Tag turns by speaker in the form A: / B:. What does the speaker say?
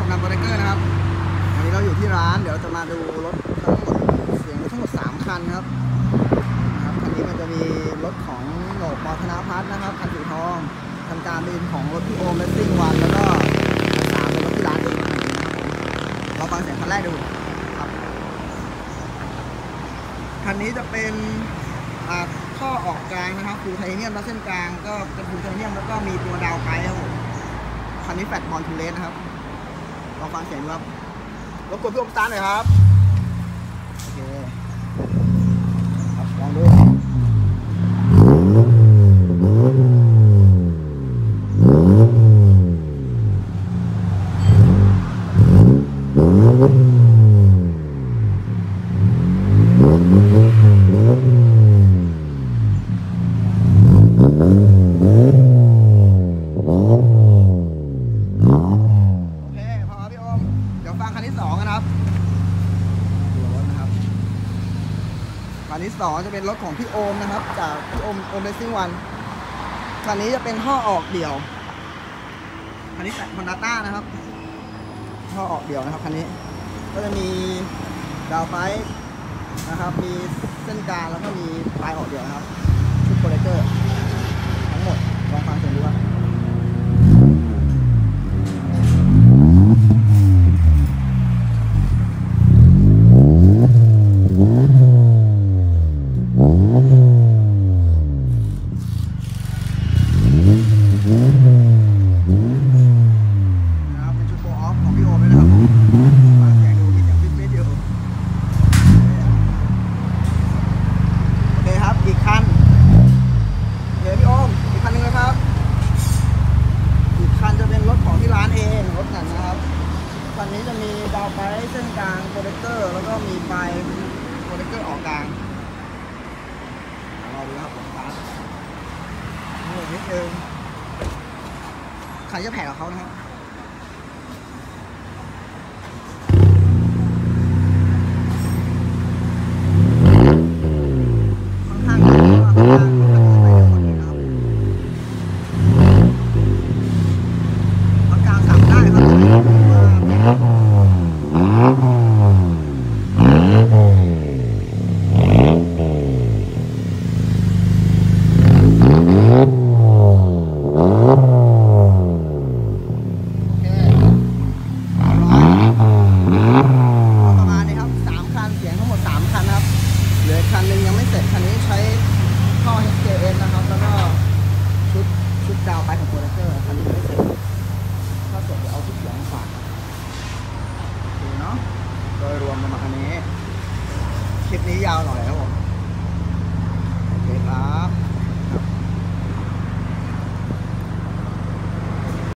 A: ำนันโปรเจคเตอร์นะครับวันนี้เราอยู่ที่ร้านเดี๋ยวจะมาดูรถทั้งหมดเสียงรถทั้งหมด3คันครับคันนี้มันจะมีรถของโหนกปอธนพัฒน์นะครับคันสีทองคันการบินของรถพี่โอมเลสซิ่งวันแล้วก็คัน3เป็นรถที่ร้านเองนะครับเราฟังเสียงคันแรกดูครับคันนี้จะเป็นท่อออกกลางนะครับฟูลไทเทเนียมแล้วเส้นกลางก็เป็นฟูลไทเทเนียมแล้วก็มีตัวดาวไกด์ครับคันนี้แฟลตบอลทูเลสนะครับลองฟังเสียงดูครับรบกวนพี่อมสตาร์ทหน่อยครับโอเคครับลองดูคันที่2นะครับคันที่2จะเป็นรถของพี่โอมนะครับจากพี่โอมเลสซิ่งวันคันนี้จะเป็นท่อออกเดี่ยวคันนี้แต่ฮอนด้าต้านะครับท่อออกเดี่ยวนะครับคันนี้ก็จะมีดาวไฟนะครับมีเส้นกลางแล้วก็มีปลายออกเดี่ยวนะครับชุดโปรเจคเตอร์ทั้งหมดลองฟังเสียงดูว่าเป็นชุดโฟล์ออฟของพี่โอมด้วยนะครับฟังเสียงดูมีเสียงฟิตอยู่โอเคครับอีกคันเดี๋ยวพี่โอมอีกคันนึงนะครับอีกคันจะเป็นรถของที่ร้านเองรถหนังนะครับคันนี้จะมีดาวไฟเส้นกลางโปรเจคเตอร์แล้วก็มีไฟโปรเจคเตอร์ออกกลางรอดูครับผมครับนิดนึงใครจะแผ่กับเขานะครับค่อนข้างกลางสั่งได้ครับประมาณนี้ครับ3คันเสียงทั้งหมด3คันครับเหลือคันหนึ่งยังไม่เสร็จคันนี้ใช้ท่อ HKS นะครับแล้วก็ชุดดาวไปของโปรเจคเตอร์คันนี้ไม่เสร็จถ้าเสร็จจะเอาชุดเสียงมาฝากโอเคเนาะโดยรวมประมาณนี้คลิปนี้ยาวหน่อยครับผมโอเคครับ